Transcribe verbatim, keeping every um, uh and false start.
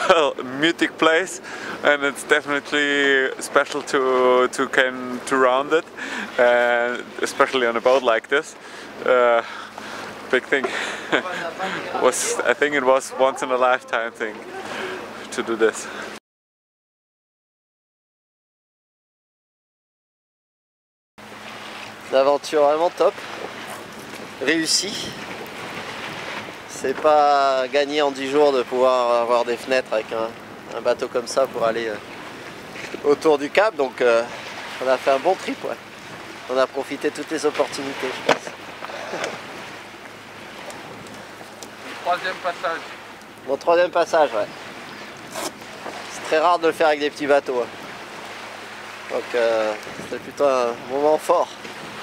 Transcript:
well, mythic place, and it's definitely special to to can to round it, and especially on a boat like this. Uh, big thing. was I think it was once in a lifetime thing to do this. Une aventure vraiment top, réussie. C'est pas gagné en dix jours de pouvoir avoir des fenêtres avec un, un bateau comme ça pour aller euh, autour du cap, donc euh, on a fait un bon trip, ouais. On a profité de toutes les opportunités, je pense. Troisième passage. Mon troisième passage, ouais. C'est très rare de le faire avec des petits bateaux. Hein. Donc euh, c'était plutôt un moment fort.